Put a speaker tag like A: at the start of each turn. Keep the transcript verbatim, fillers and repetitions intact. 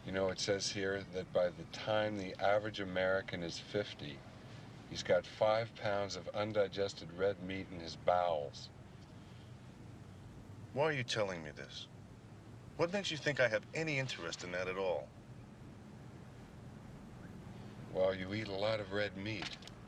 A: You know, it says here that by the time the average American is fifty, he's got five pounds of undigested red meat in his bowels.
B: Why are you telling me this? What makes you think I have any interest in that at all?
A: Well, you eat a lot of red meat.